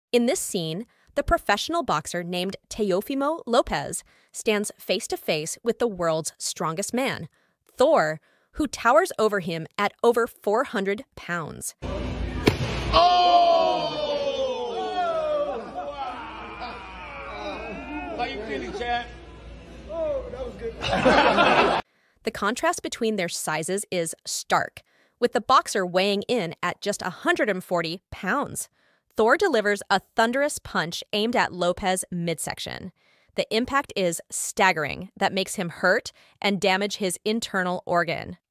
In this scene, the professional boxer named Teofimo Lopez stands face-to-face with the world's strongest man, Thor, who towers over him at over 400 pounds. Oh! How you feeling, Chad? Oh, that was good. The contrast between their sizes is stark, with the boxer weighing in at just 140 pounds. Thor delivers a thunderous punch aimed at Lopez's midsection. The impact is staggering that makes him hurt and damage his internal organ.